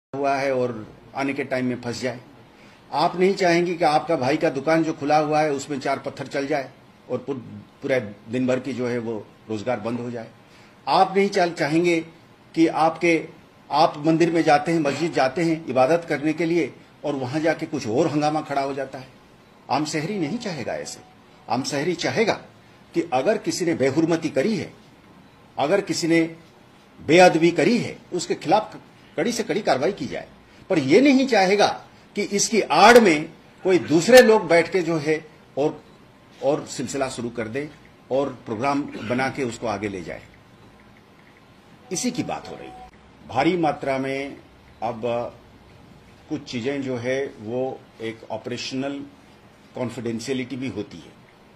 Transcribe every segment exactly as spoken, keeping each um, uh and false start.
हुआ है और आने के टाइम में फंस जाए। आप नहीं चाहेंगे कि आपका भाई का दुकान जो खुला हुआ है उसमें चार पत्थर चल जाए और पूरे दिन भर की जो है वो रोजगार बंद हो जाए। आप नहीं चाहेंगे कि आपके आप मंदिर में जाते हैं, मस्जिद जाते हैं इबादत करने के लिए और वहां जाके कुछ और हंगामा खड़ा हो जाता है। आम शहरी नहीं चाहेगा ऐसे। आम शहरी चाहेगा कि अगर किसी ने बेहुरमती करी है, अगर किसी ने बेअदबी करी है, उसके खिलाफ कड़ी से कड़ी कार्रवाई की जाए। पर यह नहीं चाहेगा कि इसकी आड़ में कोई दूसरे लोग बैठ के जो है और और सिलसिला शुरू कर दे और प्रोग्राम बना के उसको आगे ले जाए। इसी की बात हो रही है। भारी मात्रा में अब कुछ चीजें जो है वो एक ऑपरेशनल कॉन्फिडेंशियलिटी भी होती है,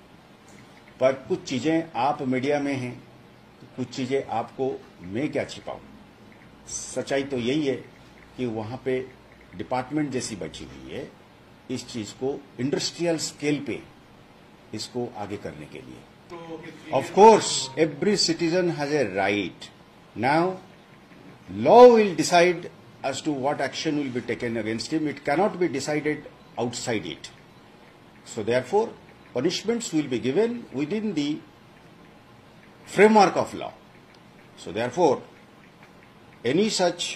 पर कुछ चीजें आप मीडिया में हैं, तो कुछ चीजें आपको मैं क्या छिपाऊं। सच्चाई तो यही है कि वहां पे डिपार्टमेंट जैसी बची हुई है इस चीज को इंडस्ट्रियल स्केल पे इसको आगे करने के लिए। Of course every citizen has a right. Now law will decide as to what action will be taken against him. It cannot be decided outside it. So therefore punishments will be given within the framework of law. So therefore any such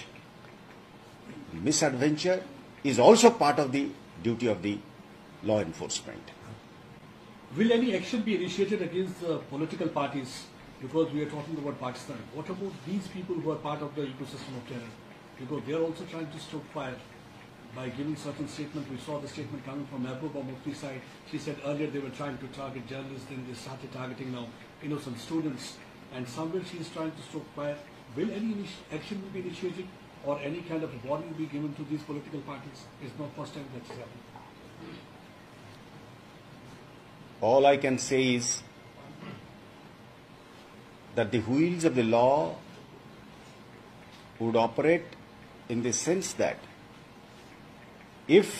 misadventure is also part of the duty of the law enforcement. Will any action be initiated against the political parties? Because we are talking about Pakistan. What about these people who are part of the ecosystem of terror? Because they are also trying to stoke fire by giving certain statements. We saw the statement coming from Mehbooba Mufti side. She said earlier they were trying to target journalists, then they started targeting now innocent students. And somewhere she is trying to stoke fire. Will any action be initiated or any kind of warning be given to these political parties? It's not first time that's happened. All I can say is that the wheels of the law would operate in the sense that if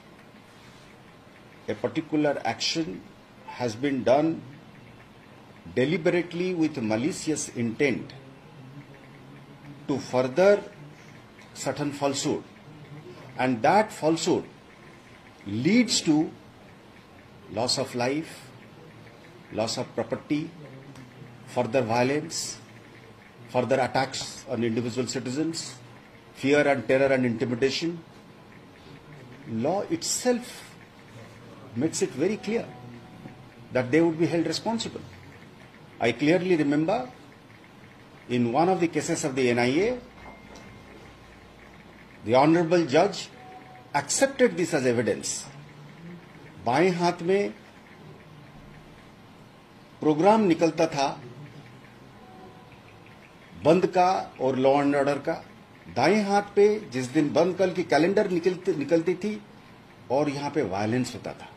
a particular action has been done deliberately with malicious intent to further certain falsehood, and that falsehood leads to loss of life, loss of property, further violence, further attacks on individual citizens, fear and terror and intimidation, law itself makes it very clear that they would be held responsible. I clearly remember in one of the cases of the N I A, the honorable judge accepted this as evidence. बाएं हाथ में programme निकलता था बंद का और law and order का, दाएं हाथ पे जिस दिन बंद कल की कैलेंडर निकलती निकलती थी और यहां पे वायलेंस होता था,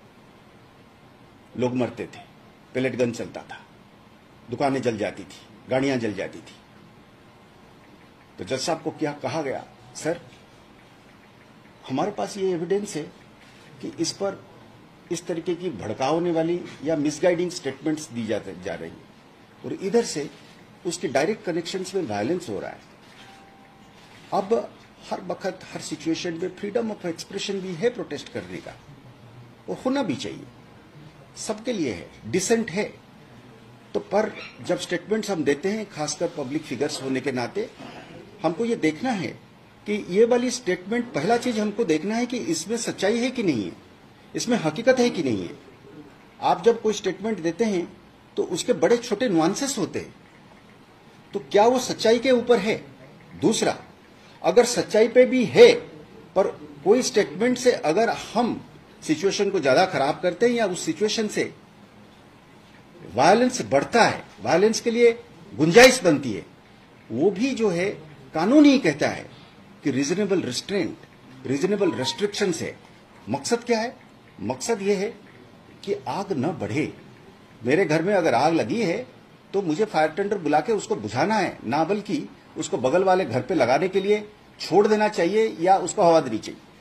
लोग मरते थे, पेलेट गन चलता था, दुकानें जल जाती थी, गाड़ियां जल जाती थी। तो जज साहब को क्या कहा गया, सर हमारे पास ये एविडेंस है कि इस पर इस तरीके की भड़काने वाली या मिसगाइडिंग स्टेटमेंट्स दी जा रही है और इधर से उसके डायरेक्ट कनेक्शंस में वायलेंस हो रहा है। अब हर वक्त हर सिचुएशन में फ्रीडम ऑफ एक्सप्रेशन भी है प्रोटेस्ट करने का, वो होना भी चाहिए, सबके लिए है, डिसेंट है। तो पर जब स्टेटमेंट्स हम देते हैं, खासकर पब्लिक फिगर्स होने के नाते, हमको ये देखना है कि ये वाली स्टेटमेंट, पहला चीज हमको देखना है कि इसमें सच्चाई है कि नहीं है, इसमें हकीकत है कि नहीं है। आप जब कोई स्टेटमेंट देते हैं तो उसके बड़े छोटे नुआंसेस होते हैं, तो क्या वो सच्चाई के ऊपर है। दूसरा, अगर सच्चाई पे भी है पर कोई स्टेटमेंट से अगर हम सिचुएशन को ज्यादा खराब करते हैं या उस सिचुएशन से वायलेंस बढ़ता है, वायलेंस के लिए गुंजाइश बनती है, वो भी जो है कानून ही कहता है कि रीजनेबल रिस्ट्रेंट, रीजनेबल रेस्ट्रिक्शन है। मकसद क्या है? मकसद ये है कि आग न बढ़े। मेरे घर में अगर आग लगी है तो मुझे फायर टेंडर बुला के उसको बुझाना है, ना बल्कि उसको बगल वाले घर पे लगाने के लिए छोड़ देना चाहिए या उसको हवा देनी चाहिए।